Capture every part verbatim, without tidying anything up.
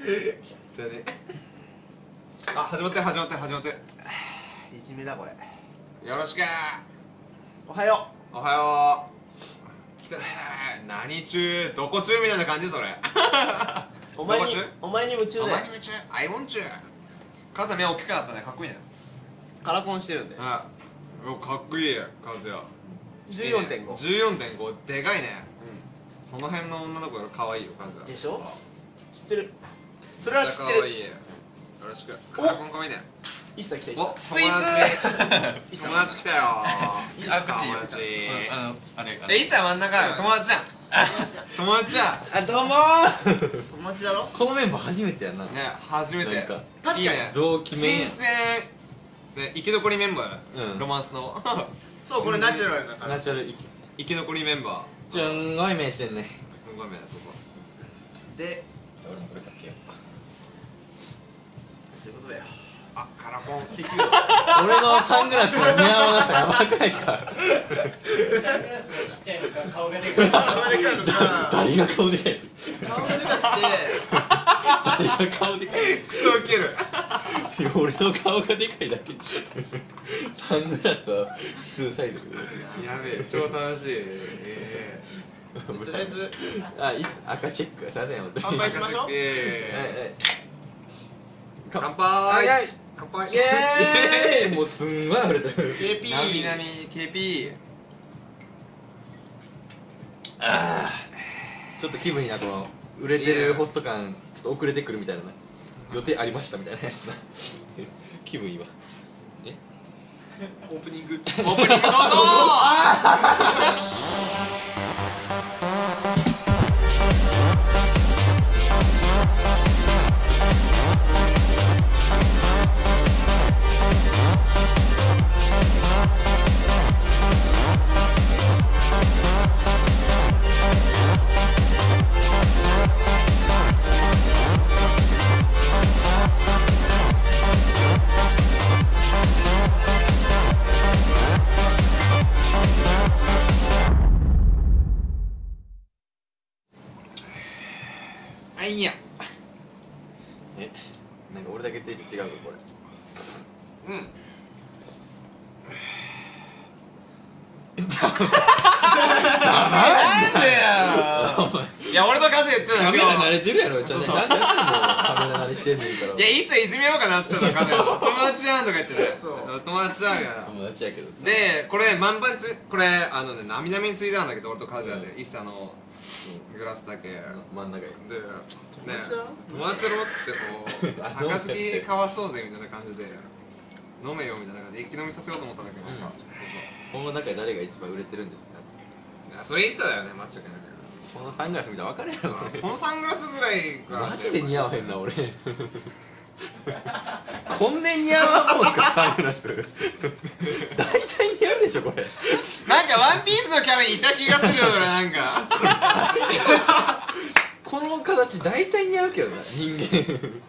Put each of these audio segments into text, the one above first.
汚ね。あ、始まってる始まってる始まってる。 いじめだこれ。 よろしく。 おはよおはよう。来たね。何中どこ中みたいな感じそれ。 う。お前にどこ中お前に夢中でお前に夢中。アイモン中。カズヤ目大きくなったね。かっこいいね。 カラコンしてるんで。 あ、おかっこいいカズヤ。 じゅうよんてんご。 じゅうよんてんごでかいね。その辺の女の子より可愛いよカズヤ。 でしょ。知ってる。それは知ってる。 可愛い。よろしく。カラコン可愛いね。 一切来た。 お、友達友達来たよ。 あ、口いいよ。 友達。 あの、あれ、 え、一切真ん中よ。友達じゃん。友達じゃん。 あ、どうもー。友達だろ。 このメンバー初めてやな。 ね、初めて。 なんか確かにいいね。 同期メン新鮮で生き残りメンバー。 うんロマンスのそうこれナチュラルだからナチュラル生き生き残りメンバー。 すんごい目してんね。 すごいね、そうそう。 で俺もこれ買ってよ。 そういうことだよ。 あ、カラコン。 結局俺のサングラスの似合わなさやばくないですか。 サングラスがちっちゃいのか顔がでかいのか顔がでかいのさ誰が顔でかい。 顔がでかくて誰が顔でかい。 クソウケる。 俺の顔がでかいだけ。サングラスは普通サイズ。 やべえ、超楽しい。えとりあえずあ、いいっす。赤チェック。すいません本当に。 乾杯しましょう。 はいえ。 はい。 乾は杯。 いはい。 乾杯。 イエーイ。もうすんごい溢れてる。 ケーピー。 なみなみ ケーピー。 あーちょっと気分いいな、この売れてるホスト感ちょっと遅れてくるみたいなね。予定ありましたみたいなやつな。気分いいわ。えオープニング。 オープニングどうぞ。あ、いいや。 えなんか俺だけテンション違うかこれ。 うん。なんでよ。いや、俺とカズ言ってたカメラの今日。 慣れてるやろ。ちゃんとちゃんとやってるもん。カメラ慣れしてんねんから。 いや、一切いじめようかなって言ってたの、カズヤ。友達やんとか言ってたよ。 そう友達やんや。 友達やけど。 で、これ、満杯つ、これ、あのね、なみなみについてたんだけど、俺とカズヤで、一切のグラスだけ。で、 真ん中に。 ね、 友達だろ友達だろっつって、こう、 あどうも杯交わそうぜみたいな感じで、飲めよみたいな感じで、一気飲みさせようと思ったんだけど、なんか、そうそう。 この中で誰が一番売れてるんですか。 いやそれ一切だよね、間違いなく。 このサングラス見たら分かるやろ。 このサングラスぐらいからマジで似合わへんな俺。こんなに似合わんもんすかサングラス。大体似合うでしょこれ。 なんかワンピースのキャラにいた気がするよ、俺なんか。 この形大体似合うけどな人間。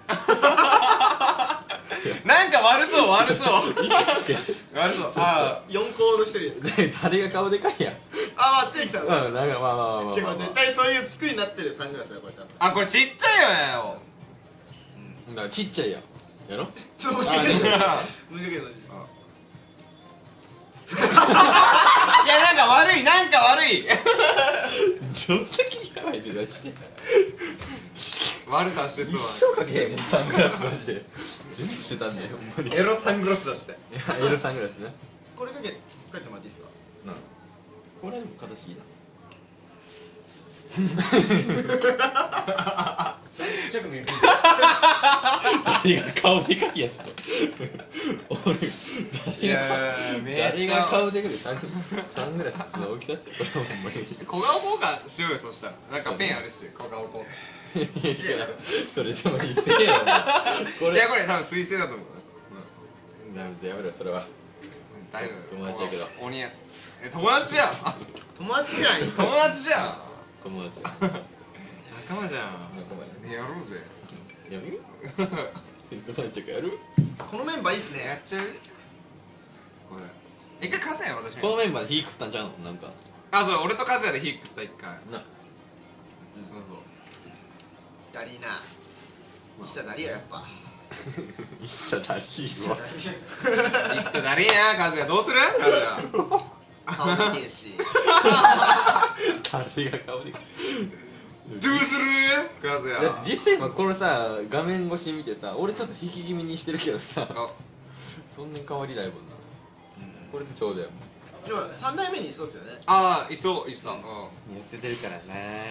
なんか悪そう、悪そう。悪そう。あ四校の一人です。 で誰が顔でかいやん。 あ、あっちに来たの。 うんなんかまあまあまあまあ違う、 まあ絶対そういう作りになってるサングラスだこれ多分。 あ、これちっちゃいよだからちっちゃいやんやろ。 ちょっとあ待ってでも無理だけどです。 いや、なんか悪い、なんか悪い。 どんだけ似合わへんねんマジで。 悪さして一そう。 生かけへんもんサングラスマジで。全部捨てたんだよほんまに。 エロサングラスだって。 いやエロサングラスな。 これかけ帰ってもらっていいですか。 なこれでも形いいな。 ちっちゃく見える。 誰が顔でかいやつと。俺いやー、めっ誰がちゃ。 顔でかいサンサングラスの大きさっすよこれほんまに。 小顔効果しようよ、そしたら。なんかペンあるし、小顔効果。 いやそれでもいいせえよお前これいや、これ多分水性だと思う。 ダメだやめろそれは。 だいぶ友達やけど鬼や。え、友達やん。 友達じゃん。 友達じゃん。 友達仲間じゃん。 仲間やね、やろうぜ。 やる友達やる。 このメンバーいいっすね。 やっちゃう。これ一回カズヤ私このメンバーで火食ったんちゃうのなんかあ、そう、俺とカズヤで火食った一回。 な。 そうそう。 やりな。 一切なりややっぱ一切だしいわ一世だりーな、カズヤ。どうするカズヤ。 顔見てんし誰が顔でどうするカズヤ。 だって実際今これさ画面越しに見てさ俺ちょっと引き気味にしてるけどさあ、 そんなに変わりないもんな、これでちょうどやもんでも三代目にそうっすよねあー、いそう、いそう。うん。 痩せてるからな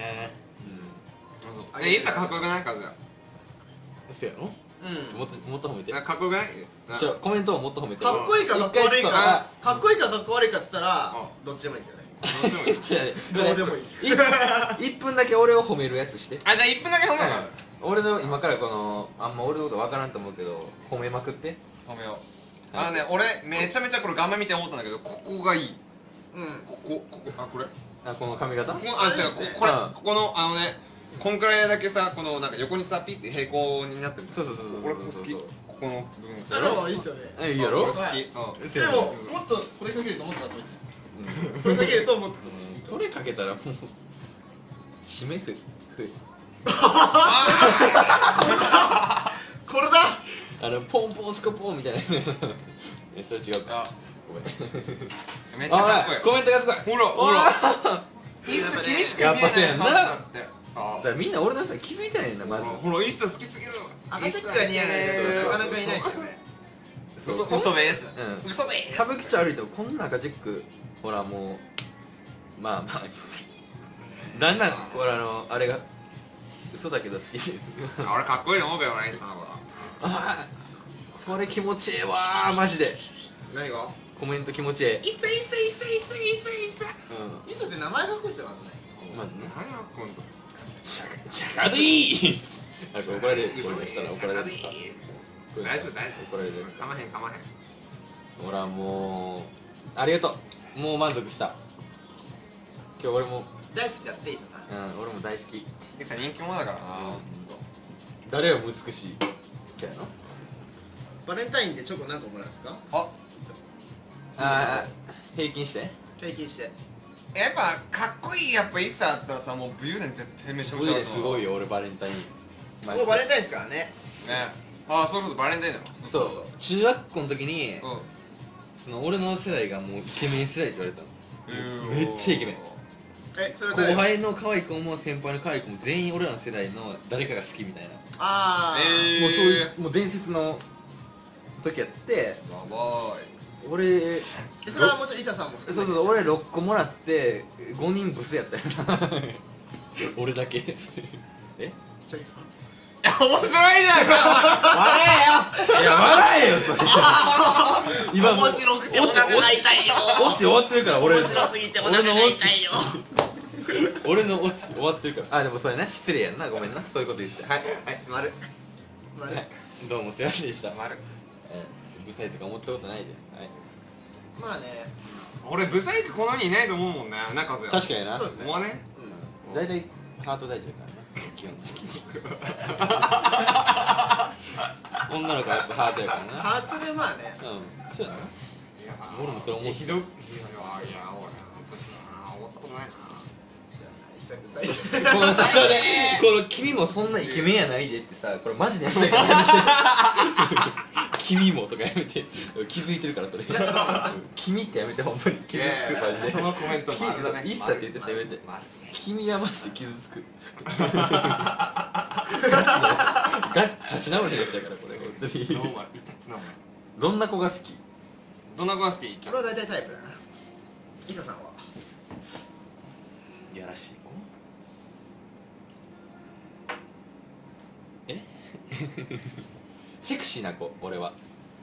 うん。え、イッサかっこよくないカズヤ。 そうやろうんもっともっと褒めてなかっこよくないなじゃあコメントをもっと褒めてかっこいいかかっこ悪いかかっこいいかかっこ悪いかっつったらどっちでもいいですよねどうしてもいいちょっとどうでもいいいっぷんだけ俺を褒めるやつしてあ、じゃあいっぷんだけ褒めよう。 俺の今からこのあんま俺のこと分からんと思うけど褒めまくって褒めよう。あのね、俺めちゃめちゃこれ画面見て思ったんだけど、ここがいい。 うんここ、ここ、あ、これ。 あこの髪型ここ、あ、違う、ここれ、 うんここの、あのね、こんくらいだけさ、このなんか横にさ、ピッて平行になってる。 そうそうそうそうこれ、ここ好き。ここの部分それもいいっすよねえいいやろ好き。 はいうん。 でももっとこれかけるともっとかっこいいっすよこれかけるともっとこれかけたらもう締めふふこれだあのポンポンスコポンみたいなえそれ違うかあ、 ごめんめっちゃかっこいい。 コメントがすごいほら、ほら。イッサ君しか見えないやっぱそうやんなはずだって。あだからみんな俺のさ気づいてないねんなまずほら、イッサ好きすぎる。 赤チェックが似合わないとなかなかいないっすよね嘘、嘘です。 うん嘘でーす。 歌舞伎町歩いてもこんな赤チェックほらもうまあまあだんだんこれあのあれが嘘だけど好きです俺かっこいいと思うけどね、イッサのこあこれ気持ちええわーマジでと。何がコメント気持ちええイッサ、イッサ、イッサ、イッサ、イッサ、イッサ。 ういっさって名前かっこいいっすよあのねんまずね何が今度。 シャカシャカでいいあこれ怒られるこれしたら怒られるシャカでいいですこれ大丈夫、大丈怒られるや夫。かまへん、かまへん。 つほらもうありがとうもう満足した今日俺も大好きだっていっささんうん俺も大好きイッサ人気者だからな。 誰よりも美しいそうやなバレンタインでチョコ何個もらうんですかあ、 あー平均して平均してやっぱかっこいいやっぱイッサあったらさ、もう武勇伝絶対めちゃめちゃあると思う。 すごいよ俺バレンタインマジでもうバレンタインですからねね。ああ、そういうことバレンタインだよ。 そうそう中学校の時にうその俺の世代がもうイケメン世代って言われたのん。 めっちゃイケメンえそれ後誰輩の可愛い子も先輩の可愛い子も全員俺らの世代の誰かが好きみたいなああえーもうそういうもう伝説の時やってやば俺えそれはもうちょっとイサさんも含めてそうそうそう俺ろっこもらってごにんブスやったよな俺だけえちょいさい。面白いじゃんか。 いや笑えよそれ今もう面白くてお腹が痛いよオチ終わってるから俺面白すぎてお腹が痛いよ俺のオチ終わってるからあでもそれね失礼やんなごめんなそういうこと言ってはい、 はい、丸。 丸はい、どうもすいませんでした丸。 えーブサイとか思ったことないですはいまあね俺、ブサイクこの世にいないと思うもんね。なんかさ。 確かになそうですね思わね。 大体ハート大事だからな基本的に女の子はやっぱハートやからなハートでまあねうんそうやないや俺もそれ思ってたひどい。いや、いや、俺、ブスだな。思ったことないな。 イサくさいこのさ、そうね、この君もそんなイケメンやないでってさ、これマジでやつだからやめて君もとかやめて気づいてるからそれ君ってやめてほんまに傷つくマジでそのコメント丸だね。 いっさって言ってせめて丸君はマジで傷つくガチ立ち直るやつやからこれ本当にノーマル。いたってノーマル。 どんな子が好きどんな子が好きいっちゃ俺は大体タイプだなイサさんはやらしい子えセクシーな子俺は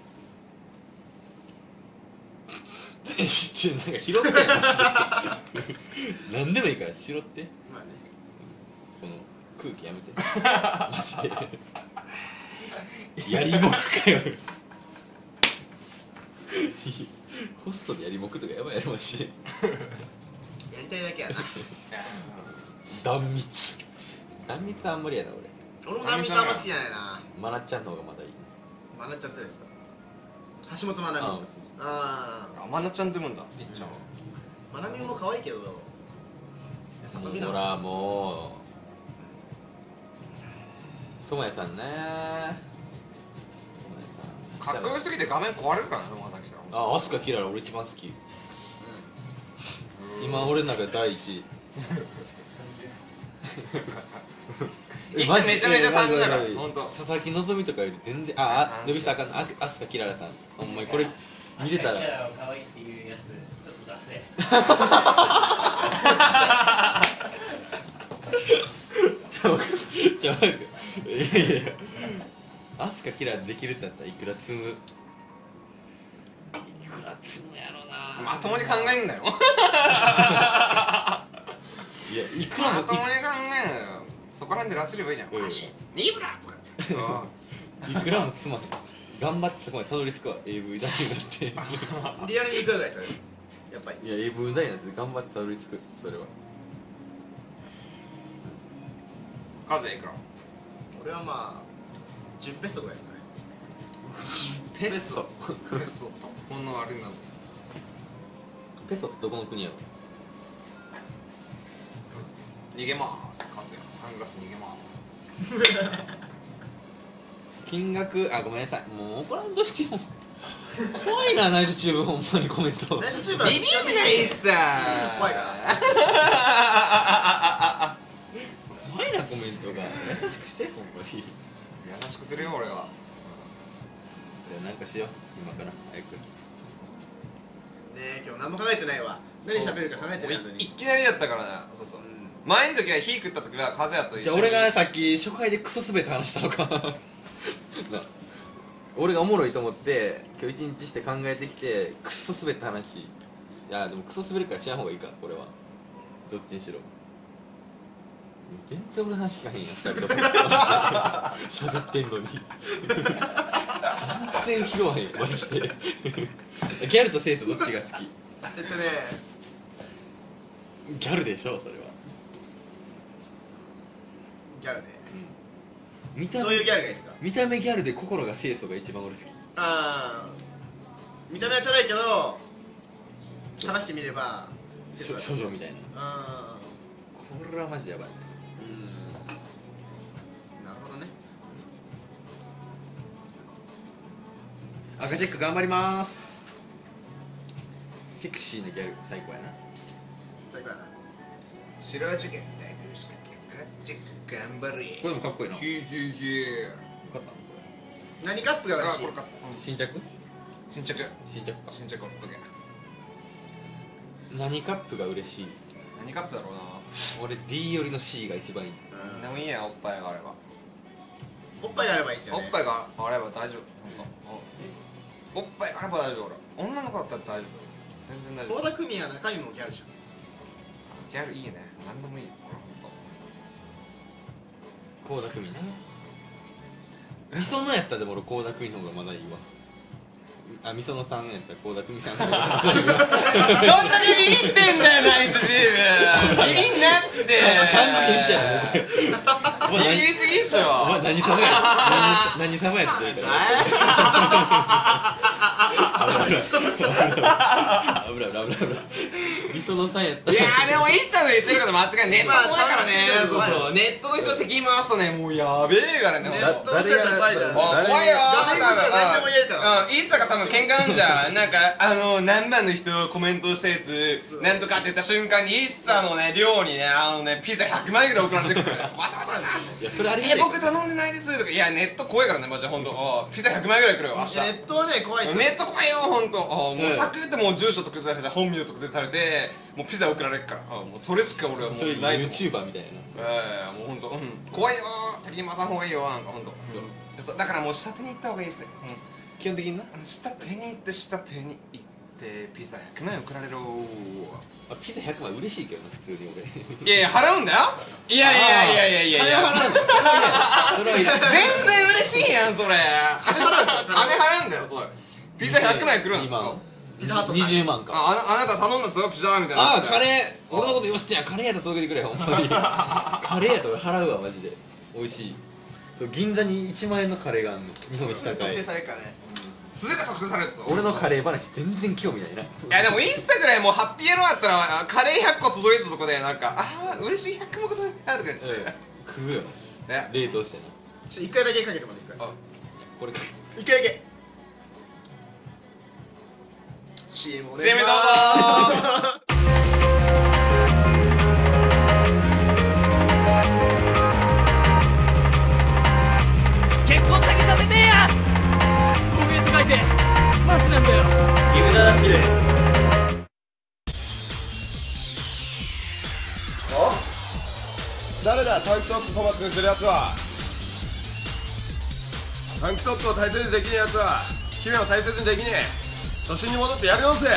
ちょなんか拾ってよマジで何でもいいから拾ってまあねこの空気やめてマジでやりもくかよホストでやりもくとかやばいやろマジでやりたいだけやな断蜜断蜜はあんまりやな俺俺も断蜜あんま好きじゃないなまなっちゃんの方がまだいいまなっちゃってですか橋本まなみさんあそうそうああ、まなちゃんってもんだ。いっちゃんは。 あまなみも可愛いけど里見だほらもともやさんねかっこよすぎて画面壊れるからね友達来たらあ、アスカキララ俺一番好き今俺の中で第一位一切めちゃめちゃ単純だからマジでほんと佐々木希とかより全然ああ、伸びしたらあかんあアスカキララさんほんまにこれ見てたらキララを可愛いっていうやつちょっと出せちょちょ待っていやいやアスカキララできるってなったらいくら積むいくら積むやろなまともに考えんなよいやいくらもまともに考えんなよそこら辺で拉致ればいいじゃんうんマシッツニーブラッツいくらも積まん頑張ってそこまでたどり着くわ エーブイ 男優になってリアルにいくらぐらいですかねやっぱりいや エーブイ 男優になって頑張ってたどり着くそれは数いくら俺はまあじゅうペソぐらいですかねペッソペッソとこんなあれなのペソってどこの国やろ逃げまーすカズヤサングラス逃げまーす金額あごめんなさいもう怒らんといても怖いなナイトチューブほんまにコメントナイトチューブはビビんないっすー怖いか怖いなコメントが優しくしてほんまにじ優しくするよ俺はゃあなんかしよう今から早くねえ今日何も考えてないわ何喋るか考えてないのいにきなりだったからねそうそう前の時は火食った時はカズヤと一緒にじゃあ俺がさっき初回でクソすべて話したのかな俺がおもろいと思って今日一日して考えてきてクソすべった話いやでもクソすべるから知らんほうがいいかこれはどっちにしろ全然俺の話聞かへんやんふたりとも喋ってんのに全然拾わへんマジでギャルとセイスどっちが好きえっとねギャルでしょそれはギャルね見た目どういうギャルがいいですか見た目ギャルで心が清楚が一番俺好きああ見た目はチャラいけど話してみればしょ処女みたいなあこれはマジでやばいあなるほどね赤チェック頑張りまーすセクシーなギャル最高やな最高やな白受験ね頑張れこれもかっこいいなヒーヒーヒー買ったのこ何カップがあ嬉しいこれ買ったれ新着新着新着新着買った時何カップが嬉しい何カップだろうな俺 D よりの C が一番いいうんでもいいやおっぱいがあればおっぱいがあればいいですよねおっぱいがあれば大丈夫おっぱいがあれば大丈夫俺女の子だったら大丈夫全然大丈夫倖田來未は中身もギャルじゃんギャルいいね何でもいい倖田來未ねみそのやったらでも俺倖田來未の方がまだいいわあみそのさんやったら倖田來未さんの方がどんだけビビってんだよナイツチームビビんなってさん付けしちゃうお前ビビりすぎっしょお前何様や何何様やって言うから危ない危ない危ない危ないみそのさんやったらいやーでもインスタの言ってること間違いネットまあ子だからねそうそうそうそうネットの人敵に回すとねもうやべえからねネほんとットの人たちはバレたらお怖いよー誰でも言えるからうんインスタが多分喧嘩なんじゃんなんかあの何番の人コメントしたやつなんとかって言った瞬間にインスタのね量にねあのねピザひゃくまいぐらい送られてくるからわさわさいやそれありがえたい僕頼んでないですとかいやネット怖いからねマジでほんとピザひゃくまいぐらい来るよ明日ネットはね怖いっすよネット怖いよほんともうんうサクってもう住所特定されて本名特定されてもうピザ送られるからあもうそれしか俺はもそれうないと思う YouTuber みたいなええもうほんとうん怖いよー敵に回さん方がいいよなんかほんとそうだからもう下手に行った方がいいですね基本的にな下手に行って下手に行ってピザひゃくまい送られろあピザひゃくまい嬉しいけどな普通に俺いやいや払うんだよいやいやいやいやいやいや金払うんだそれはいい全然嬉しいやんそれ金払うんですよ金払うんだよそれピザひゃくまい来るんにまんピザハットさんにじゅうまんかああなあなた頼んだぞピザみたいなああカレー俺のことよしてやカレーやったら届けてくれほんまにカレーやったら払うわマジで美味しいそう銀座にいちまんえんのカレーがあんの日本一高特定いされるからねすぐ特定されるぞ俺のカレー話全然興味ないないやでもインスタぐらいもうハッピーエロあったらカレーひゃっこ届いたとこでなんかああ嬉しいひゃっこも届いたとか言って食うよね冷凍してちょ一回だけかけてもらっていいですか。 あこれか一回だけ シーエム お願いシーエム どうぞ結婚先させてや。こういうと書いてマジなんだよ。 ユダだしる誰だタンクトップ粗末にするやつは。タンクトップを大切にできねえやつは姫を大切にできねえ。初心に戻ってやり直せ。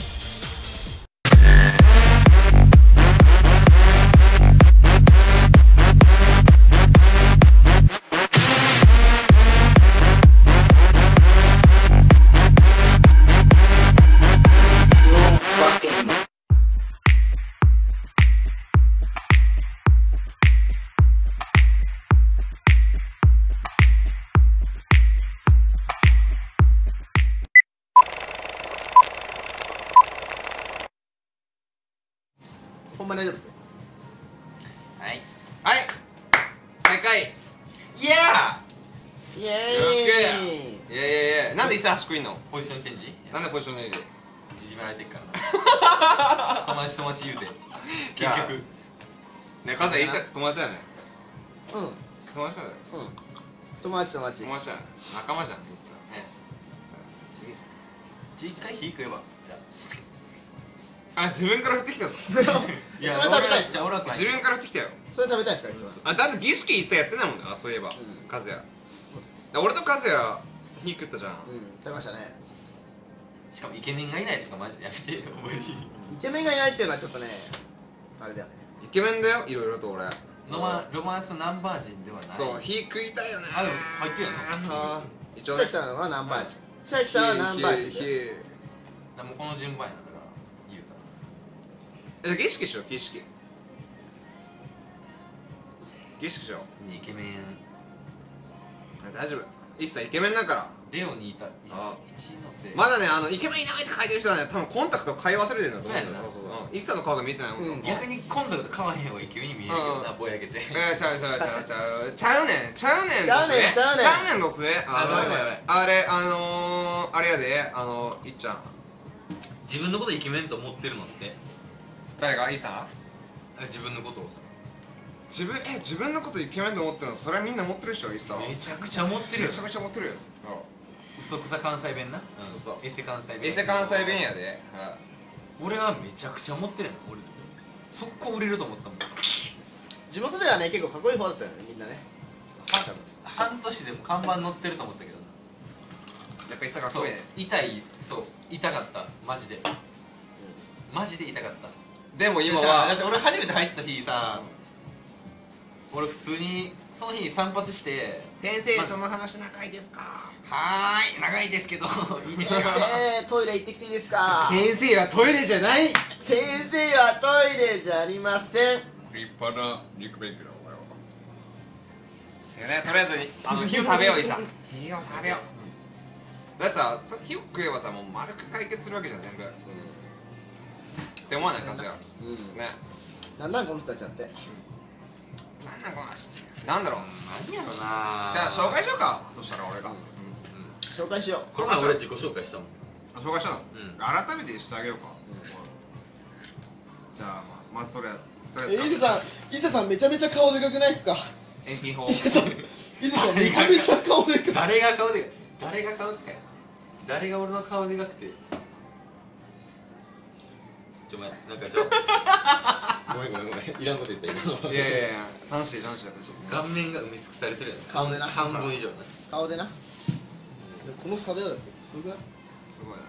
ほんまに大丈夫ですよ。 はいはい再開いやイエーイ。 よろしくいやいやいやなんで一切端っこいんの。 ポジションチェンジなんでポジションでいいでいじめられてっからな友達友達言うて結局ねカズヤ一切友達だよね。 うんうん。 友達だよね。 友達友達。 友達だよね。仲間じゃん一切ねじゃあ一回火食えばじゃあ自分から降ってきたの。 あそれ食べたいっすじゃあ俺は自分から降ってきたよ。 それ食べたいですか。一番あだって儀式一切やってないもんね。あそういえばカズヤ俺とカズヤ火食ったじゃん。 うん食べましたね。 しかもイケメンがいないとかマジでやめてお前イケメンがいないっていうのはちょっとねあれだよね。 イケメンだよいろいろと俺。 ロマロマンスナンバー人ではないそう火食いたいよね。 あでも入ってるよなあー一応ね千秋さんはナンバー人。千秋さんはナンバー人。 火火でもこの順番やなだから言うたらえ儀式しよう儀式儀式しよイケメンう。大丈夫一切イケメンだから。 レオにいた一あ一のせいまだねあのイケメンいないって書いてる人はね多分コンタクト買い忘れてるんだと思うんだよ。 そうやんなうん一切の顔が見てないもん。 うん逆にコンタクト買わへん方が急に見えるけどなぼやけてえー、ちゃうちゃうちゃうちゃうちゃうねんちゃうねんちゃうねんどすちゃうねんちゃうねんどすね。あのあやばいやばいあれあのー、あれやであのいっちゃん自分のことイケメンと思ってるのって誰がいいさあ自分のことをさ自分え自分のことイケメンと思ってるのそれはみんな持ってるでしょいっさめちゃくちゃ持ってるよめちゃめちゃ持ってるよ。 嘘くさ関西弁なそうそうエセ関西弁エセ関西弁やで。 俺はめちゃくちゃ持ってるの俺速攻売れると思ったもん地元ではね結構かっこいい方だったよねみんなね。 半年でも看板載ってると思ったけどやっぱいっさなそうかっこいいね。 痛いそう痛かったマジでマジで痛かったでも今でさだっはて俺初めて入った日さ俺普通にその日散髪して先生まその話長いですか。 はーい長いですけどいいです先よ生トイレ行ってきていいですか。 先生はトイレじゃない。 先生はトイレじゃありません。 立派な肉弁慶だお前は。 いやねとりあえずあの火を食べよういいさ火を食べよう。だってさそ火を食えばさもう丸く解決するわけじゃん全部。って思わないかずやうんね。 なんなんこの人たちだって。 なんなんこの話なんだろう。 何やろなじゃあ紹介しようか。そしたら俺が紹介しよこの前俺自己紹介したもんあ紹介したのうん改めてしてあげようか。じゃあまあまずそれとりあえずう。伊勢さん伊勢さんめちゃめちゃ顔でかくないっすか。 遠近法伊勢さん伊勢さんめちゃめちゃ顔でかい。 誰が顔でかい誰が顔でかい誰が俺の顔でかくてちょお前なんかちょごめんごめんごめんいらんこと言った今いやいやいや楽しい楽しいだってちょっと顔面が埋め尽くされてるやん顔でな半分以上な顔でな。この差だよだってすごくない。 すごいな。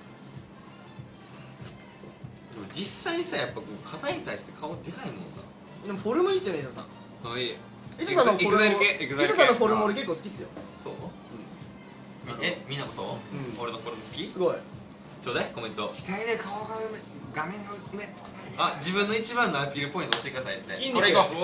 でも実際さやっぱこう肩に対して顔でかいもんなでもフォルムいいっすよね伊勢さん。 あいい伊勢さんのフォルムエグザイル系エグザイル系伊勢さんのフォルム俺結構好きっすよ。 そうみえみんなもそううん俺のフォルム好きすごい。 ちょうだいコメント額で顔が埋め画面が埋め尽くされてる。 あ自分の一番のアピールポイント教えてくださいって筋肉これいこうお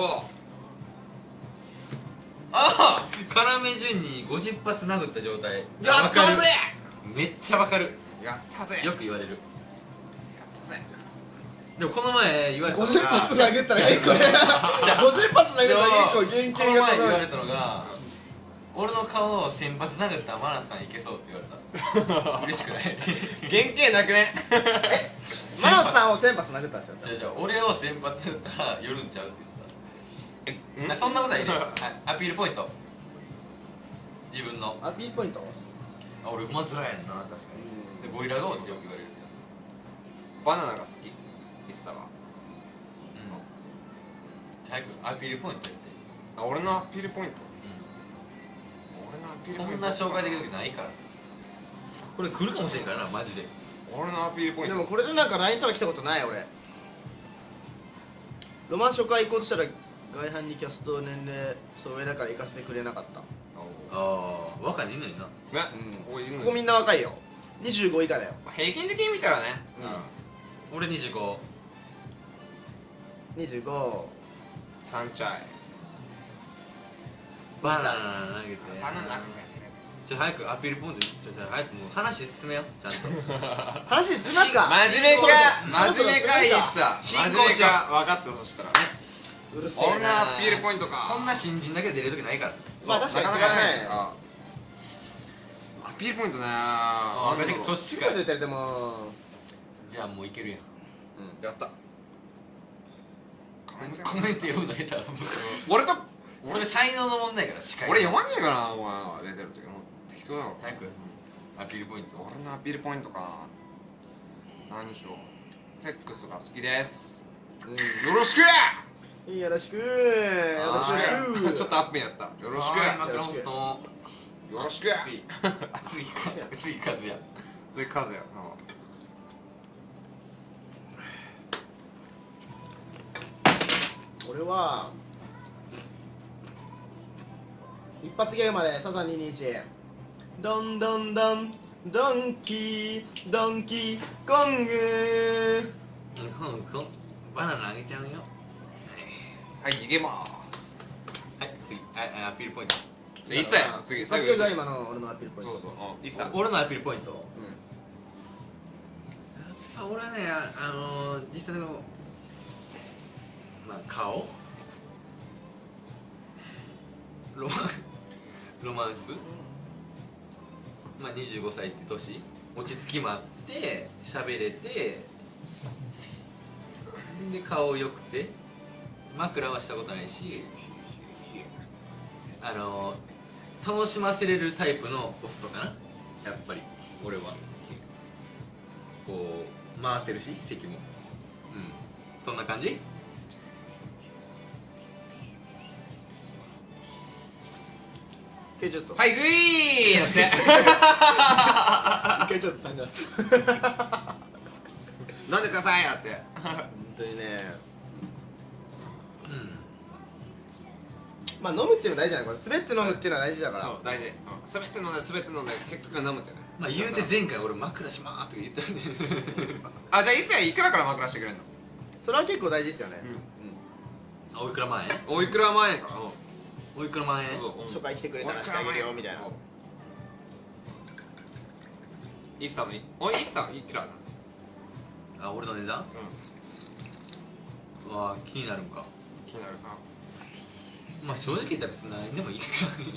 ああ要潤にごじゅっ発殴った状態やったぜめっちゃわかるやったぜよく言われるやったぜ。 でもこの前言われたのがごじゅっ発殴ったら結構ごじゅっ発殴ったら結構原型がこの前言わ高い。 れたのがの顔を先発殴ったらマナスさんいけそうって言われた嬉しくない原型なくねマロスさんを先発殴ったんですよ違う違う俺を先発殴ったら寄るんちゃうって言ったえなそんなことはいねアピールポイント自分のアピールポイントあ俺うまづらやんな確かにでゴリラ顔ってよく言われるバナナが好きイッサはうん早くアピールポイントやってあ俺のアピールポイント俺のアピールポイントこんな紹介できる時ないからこれ来るかもしれんからなマジで俺のアピールポイントでもこれでなんか ライン とか来たことない俺ロマン初回行こうとしたら外反にキャスト年齢そう上だから行かせてくれなかったああ若いのいんのになね、ここいるのここみんな若いよにじゅうご以下だよ平均的に見たらね俺にじゅうごにじゅうごサンチャイバナナ投げてバナナちょ早くアピールポイントちょっと早くもう話進めよちゃんと話進ますか真面目かそろそろ真面目かイッサ進行真面目しようか分かったそしたらうるせえ俺のアピールポイントかこんな新人だけで出る時ないからまあ確かになかなかねそれあアピールポイントねあなんだろう年近い近い出てるでもじゃあもういけるやんやったコメントコメント読むの下手俺とそれ才能の問題やから司会俺読まねえかなお前出てる時もう適当だろ早くアピールポイント俺のアピールポイントか何しようセックスが好きですよろしくよろしくよろよしくろしくちょっとアップになったよろしくはーい枕ホストよろしく次次次和也次和也俺は一発ゲームまでサザンにひゃくにじゅういちドンドンドンドンキードンキーコング日本こバナナあげちゃうよはい逃げますはい次ああアピールポイントじゃあ一切次一発ゲームが今の俺のアピールポイントそうそううん一切お俺のアピールポイントあ俺はねあ、あのー、実際のまあ顔ロマンロマンスまあにじゅうごさいって年落ち着きもあって喋れてで顔良くて枕はしたことないしあのー、楽しませれるタイプのホストかなやっぱり俺はこう回せるし席もうんそんな感じ一回ちょっとはいグイーって一回ちょっとサングラス飲んでくださいやって本当にねうんまあ飲むっていうのは大事じゃないこれ滑って飲むっていうのは大事だからそう大事すべて飲んで滑って飲んで結局飲むってねまあ言うて前回俺枕しまーとか言ったんであじゃあ一切いくらから枕してくれんのそれは結構大事ですよねあおいくら万円おいくら万円かおいくら万円初回来てくれたらしてあげるよみたいなイッサのいおいイッサいくらだあ俺の値段うわー気になるんか気になるなまあ正直言ったら別に何でもいい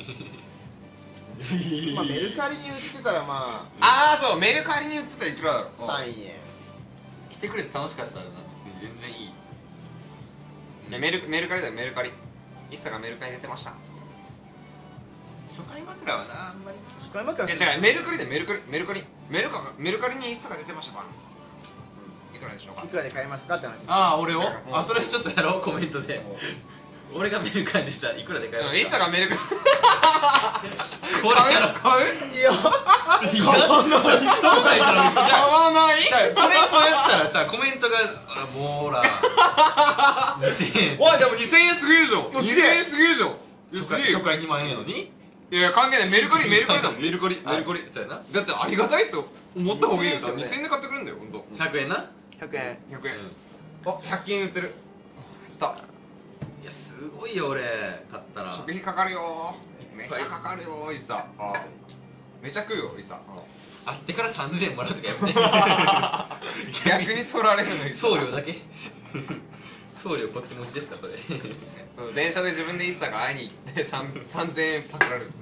まあメルカリに売ってたらまああそうメルカリに売ってたらいくらだろあさんえん来てくれて楽しかったらな全然いいいやメルメルカリだよメルカリイッサがメルカリに出てましたつって初回枕はなあんまり初回枕いや違うメルカリでメルカリメルカリメルカメルカリにイッサが出てましたバンつっていくらでしょうかいくらで買えますかって話ですああ俺をんあそれちょっとやろうコメントで俺がメルカリでさいくらで買えますかイッサがメルカリこれやろ買ういやそうだよ買わないこれこうやったらさコメントがあもうほらにせんえんおいでもにせんえんすぎるじゃんうすげえにせんえんすぎるじゃん初すげえよ回初回にまん円やのにいやいや関係ないメルカリメルカリだもんメルカリメルカリそうやなだってありがたいと思った方がいいよにせんえんにせんえんで買ってくれるんだよほんとひゃくえんなひゃくえんひゃくえんあひゃく均売ってる入ったいやすごいよ俺買ったら食費かかるよめちゃかかるよイサあめちゃ食うよイサ会ってからさんぜんえんもらうとかやめて逆に取られるのイサ送料だけ送料こっち持ちですかそれそう電車で自分でイサが会いに行ってさんぜんえんパクられる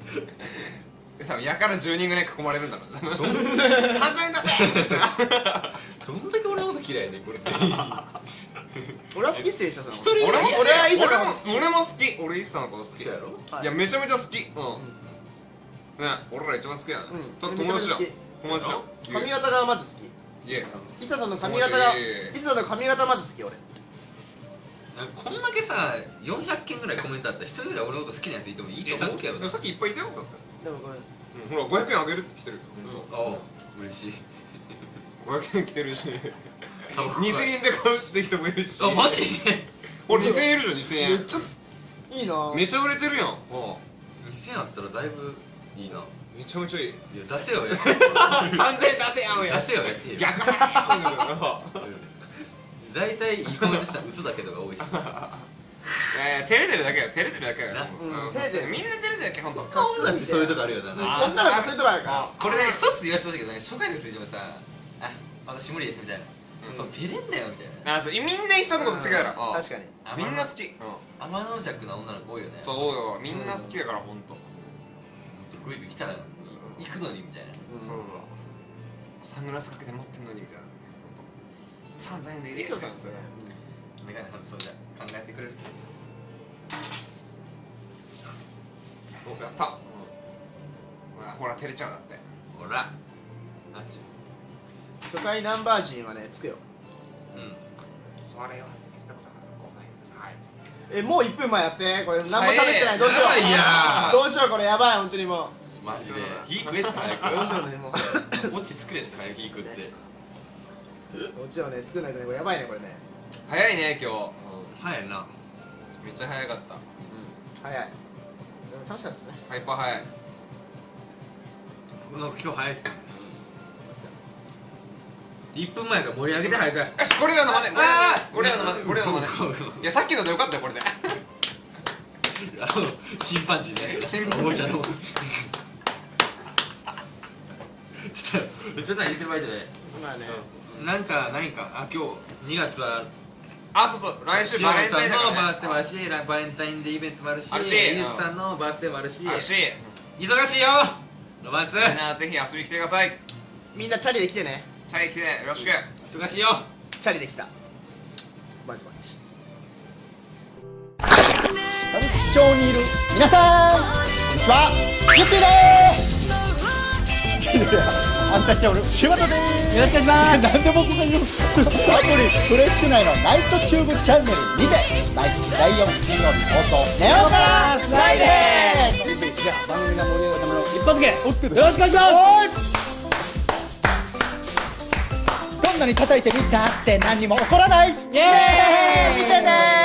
多分やからじゅうにんぐらい囲まれるんだろうな。さんぜんえん出せどんだけ俺のこと嫌いやねんこれ全員俺は好きっすよ、伊佐さん。 一人俺も好き俺は伊佐俺もさんも好き。 俺も好き。俺イッサのこと好き。 そうやろはいいやめちゃめちゃ好き。うんね、俺ら一番好きやな。 うんと友達だめちゃめちゃ好き友達だ髪型がまず好き。 いえ伊佐さんの髪型が、 いやいやいや伊佐さんの髪型まず好き俺。 こんだけさよんひゃくけんぐらいコメントあったら一人ぐらい俺のこと好きなやついてもいいと思うけどなでもさっきいっぱいいたよだって。 でもこれうんほらごひゃくえんあげるって来てる。 おう嬉しいごひゃくえん来てるしタバコにせんえんで買うって人もいるし。 あマジ俺にせんえんいるじゃんにせんえん。 めっちゃすいいなぁ。 めちゃ売れてるやん。うんにせんえんあったらだいぶいいなめちゃめちゃいい。 いや出せよやさんぜんえん出せやんや。 出せよやってよ逆払いやん。 大体いいコメントしたら嘘だけどが多いしえー、照れてるだけよ照れてるだけよ。 なうん照れてるみんな照れてるだけ本当。 女ってそういうとこあるよななんか女の子そういうとこあるから。 これね一つ言わせてほしいけどね初回についてもさあ私無理ですみたいなそう照れんなよみたいなあそうみんな一緒のこと好きだから。 確かに。 みんな好き。うん天の弱な女の子多いよねそうよみんな好きだから本当。 グイグイ来たら行くのにみたいなうんそうそうサングラスかけて持ってんのにみたいな。さんぜんえんでいいですよ。 メガネ外そうじゃ考えてくれるおやった。ほらほら照れちゃうだって。 ほらあっち初回ナンバージンはねつくよ。 うんそれは聞いたことある。ごめんなさい。 えもういっぷんまえやってこれ何も喋ってないどうしよやばいやう。どうしようこれやばい本当にもマジで火食えって早う。どうしようくねもう。 オチ作れって早く火食ってもちろんね作んないとねこれやばいねこれね。 早いね今日。 早いなめっちゃ早かった。 早い。でも楽しかったですね。 ハイパー早い。 なんか今日早いっすねいっぷんまえから盛り上げて早くよしゴリラの真似ゴリラの真似ゴリラの真似。いやさっきのでよかったよこれで。 あのチンパンジーねチンパンジーおもちゃのちょっとちょっと言ってる場合じゃないまあね。 なんかないんかあ今日にがつはあそうそう来週バレンタインださんのからね。 バースデーもあるしバレンタインデーイベントもあるしあるしゆうじさんのバースデーもあるしあるし忙しいよロマンスみんなぜひ遊びに来てください。 みんなチャリで来てね。 チャリ来てよろしく。 忙しいよチャリで来た。マジマジ。 歌舞伎町にいる皆さんこんにちはゆってぃでーすアンタッチャブル柴田でーすよろしくお願いしますなんで僕が言うアプリフレッシュ内のナイトチューブチャンネルにて毎月だいよん金曜日放送ネオからスライですじゃあ番組が盛り上がるための一発芸よろしくお願いしますどんなに叩いてみたって何にも起こらないイエーイ見てねー